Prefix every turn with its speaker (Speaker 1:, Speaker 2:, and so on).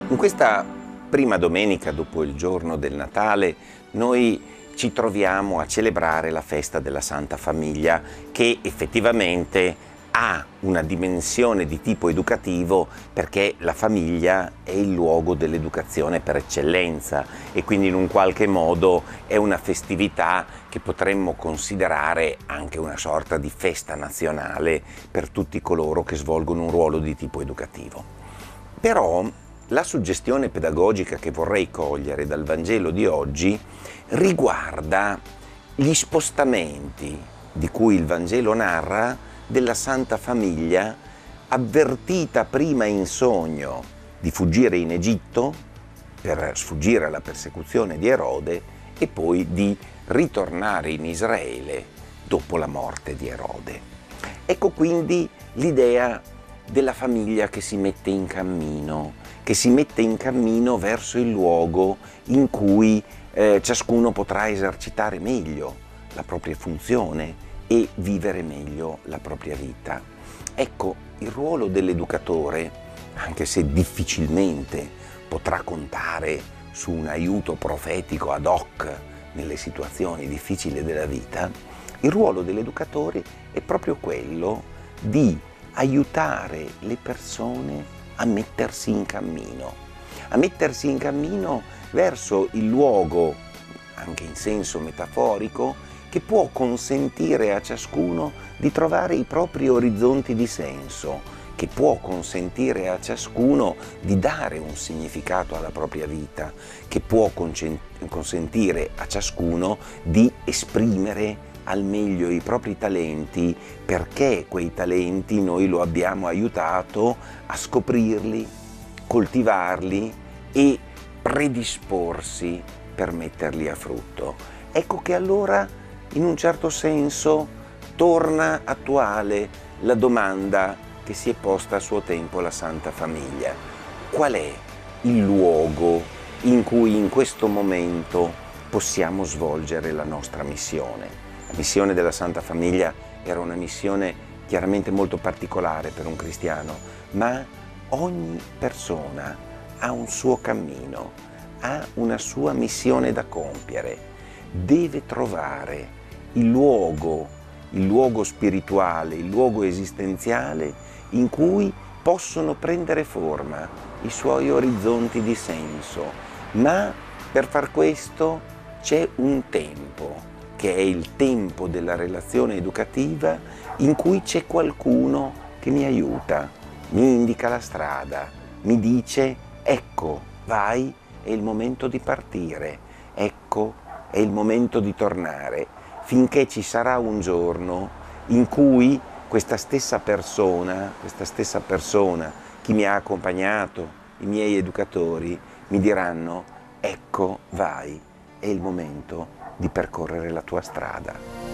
Speaker 1: In questa prima domenica dopo il giorno del Natale noi ci troviamo a celebrare la festa della Santa Famiglia, che effettivamente ha una dimensione di tipo educativo, perché la famiglia è il luogo dell'educazione per eccellenza e quindi in un qualche modo è una festività che potremmo considerare anche una sorta di festa nazionale per tutti coloro che svolgono un ruolo di tipo educativo. Però la suggestione pedagogica che vorrei cogliere dal Vangelo di oggi riguarda gli spostamenti di cui il Vangelo narra della Santa Famiglia, avvertita prima in sogno di fuggire in Egitto per sfuggire alla persecuzione di Erode e poi di ritornare in Israele dopo la morte di Erode. Ecco quindi l'idea della famiglia che si mette in cammino verso il luogo in cui ciascuno potrà esercitare meglio la propria funzione e vivere meglio la propria vita. Ecco, il ruolo dell'educatore, anche se difficilmente potrà contare su un aiuto profetico ad hoc nelle situazioni difficili della vita, il ruolo dell'educatore è proprio quello di aiutare le persone a mettersi in cammino verso il luogo, anche in senso metaforico, che può consentire a ciascuno di trovare i propri orizzonti di senso, che può consentire a ciascuno di dare un significato alla propria vita, che può consentire a ciascuno di esprimere al meglio i propri talenti, perché quei talenti noi lo abbiamo aiutato a scoprirli, coltivarli e predisporsi per metterli a frutto. Ecco che allora, in un certo senso, torna attuale la domanda che si è posta a suo tempo la Santa Famiglia. Qual è il luogo in cui in questo momento possiamo svolgere la nostra missione? La missione della Santa Famiglia era una missione chiaramente molto particolare per un cristiano, ma ogni persona ha un suo cammino, ha una sua missione da compiere, deve trovare il luogo spirituale, il luogo esistenziale in cui possono prendere forma i suoi orizzonti di senso, ma per far questo c'è un tempo, che è il tempo della relazione educativa, in cui c'è qualcuno che mi aiuta, mi indica la strada, mi dice: ecco, vai, è il momento di partire, ecco, è il momento di tornare, finché ci sarà un giorno in cui questa stessa persona, chi mi ha accompagnato, i miei educatori, mi diranno: ecco, vai, è il momento di percorrere la tua strada.